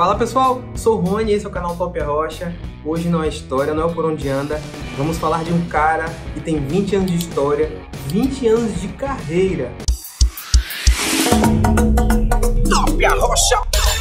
Fala pessoal, sou o Rony e esse é o canal Top Arrocha. Hoje não é história, não é o por onde anda. Vamos falar de um cara que tem 20 anos de história, 20 anos de carreira. Top Arrocha!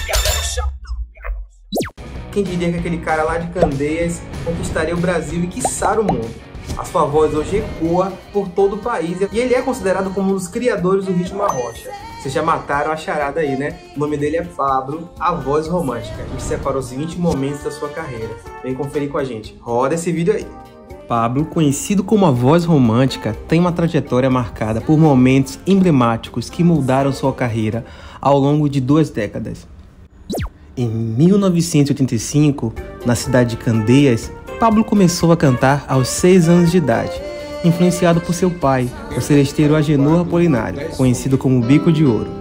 Quem diria que aquele cara lá de Candeias conquistaria o Brasil e quiçá o mundo? A sua voz hoje ecoa por todo o país e ele é considerado como um dos criadores do ritmo arrocha. Vocês já mataram a charada aí, né? O nome dele é Pablo, a voz romântica. A gente separou os 20 momentos da sua carreira. Vem conferir com a gente. Roda esse vídeo aí. Pablo, conhecido como a voz romântica, tem uma trajetória marcada por momentos emblemáticos que moldaram sua carreira ao longo de 2 décadas. Em 1985, na cidade de Candeias, Pablo começou a cantar aos 6 anos de idade, influenciado por seu pai, o celesteiro Agenor Apolinário, conhecido como Bico de Ouro.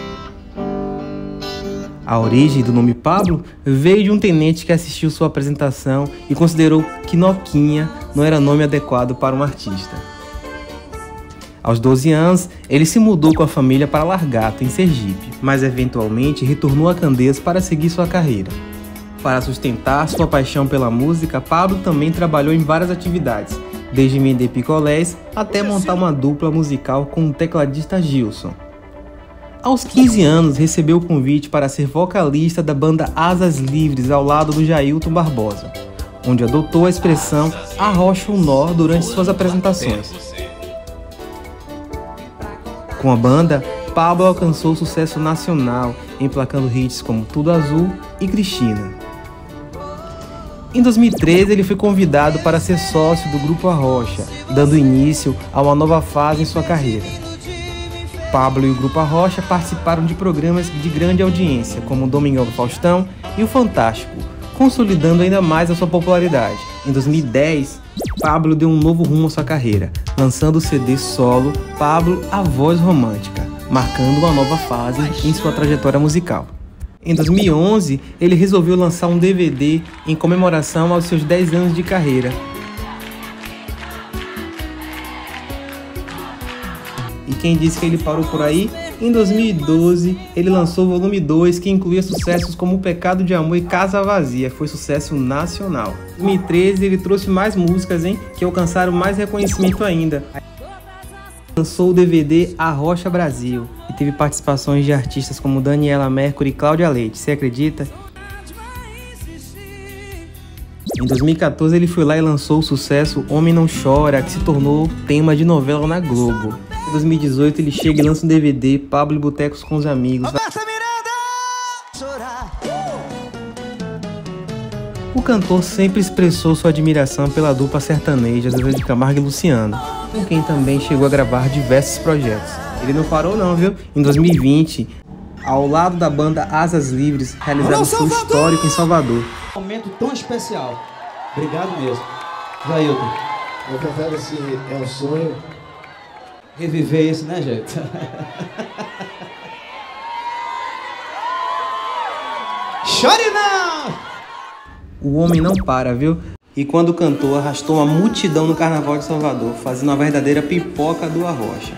A origem do nome Pablo veio de um tenente que assistiu sua apresentação e considerou que Noquinha não era nome adequado para um artista. Aos 12 anos, ele se mudou com a família para Largato, em Sergipe, mas eventualmente retornou a Candeias para seguir sua carreira. Para sustentar sua paixão pela música, Pablo também trabalhou em várias atividades, desde vender picolés até montar uma dupla musical com o tecladista Gilson. Aos 15 anos, recebeu o convite para ser vocalista da banda Asas Livres ao lado do Jailton Barbosa, onde adotou a expressão arrocha um nó durante suas apresentações. Com a banda, Pablo alcançou sucesso nacional, emplacando hits como Tudo Azul e Cristina. Em 2013, ele foi convidado para ser sócio do Grupo Arrocha, dando início a uma nova fase em sua carreira. Pablo e o Grupo Arrocha participaram de programas de grande audiência, como o Domingão do Faustão e o Fantástico, consolidando ainda mais a sua popularidade. Em 2010, Pablo deu um novo rumo à sua carreira, lançando o CD solo Pablo, a Voz Romântica, marcando uma nova fase em sua trajetória musical. Em 2011, ele resolveu lançar um DVD em comemoração aos seus 10 anos de carreira. E quem disse que ele parou por aí? Em 2012, ele lançou o volume 2, que incluía sucessos como O Pecado de Amor e Casa Vazia, foi sucesso nacional. Em 2013, ele trouxe mais músicas, que alcançaram mais reconhecimento ainda. Lançou o DVD Arrocha Brasil e teve participações de artistas como Daniela Mercury e Cláudia Leite, você acredita? Em 2014 ele foi lá e lançou o sucesso Homem Não Chora, que se tornou tema de novela na Globo. Em 2018 ele chega e lança um DVD Pablo e Botecos com os Amigos. O cantor sempre expressou sua admiração pela dupla sertaneja Zezé de Camargo e Luciano, com quem também chegou a gravar diversos projetos. Ele não parou não, viu? Em 2020, ao lado da banda Asas Livres, realizaram um show histórico em Salvador. Um momento tão especial. Obrigado mesmo. Jailton. Eu confesso assim, é um sonho. Reviver isso, né, gente? Chore não! O homem não para, viu? E quando o cantor arrastou uma multidão no Carnaval de Salvador, fazendo uma verdadeira pipoca do arrocha.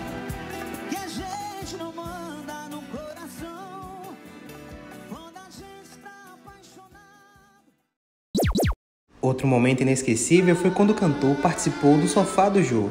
Outro momento inesquecível foi quando o cantor participou do Sofá do Jogo.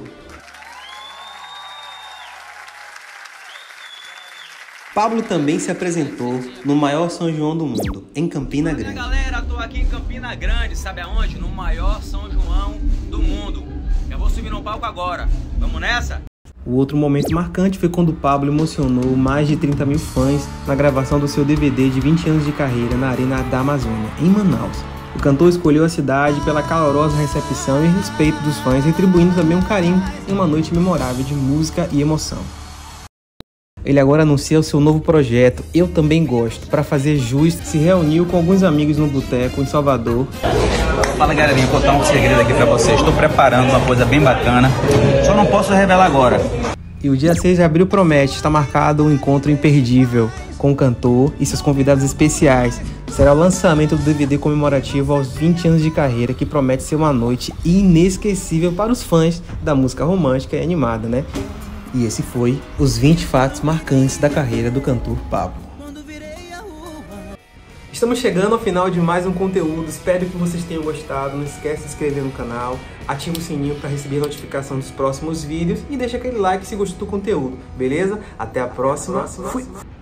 Pablo também se apresentou no maior São João do mundo, em Campina Grande. Galera, tô aqui em Campina Grande, sabe aonde? No maior São João do mundo. Eu vou subir no palco agora. Vamos nessa? O outro momento marcante foi quando Pablo emocionou mais de 30 mil fãs na gravação do seu DVD de 20 anos de carreira na Arena da Amazônia, em Manaus. O cantor escolheu a cidade pela calorosa recepção e respeito dos fãs, retribuindo também um carinho em uma noite memorável de música e emoção. Ele agora anuncia o seu novo projeto, Eu Também Gosto. Para fazer jus, se reuniu com alguns amigos no boteco em Salvador. Fala galerinha, vou contar um segredo aqui pra vocês. Estou preparando uma coisa bem bacana, só não posso revelar agora. E o dia 6 de abril promete, está marcado um encontro imperdível com o cantor e seus convidados especiais. Será o lançamento do DVD comemorativo aos 20 anos de carreira, que promete ser uma noite inesquecível para os fãs da música romântica e animada, né? E esse foi os 20 fatos marcantes da carreira do cantor Pablo. Estamos chegando ao final de mais um conteúdo, espero que vocês tenham gostado, não esquece de se inscrever no canal, ativa o sininho para receber a notificação dos próximos vídeos e deixa aquele like se gostou do conteúdo, beleza? Até a próxima, fui!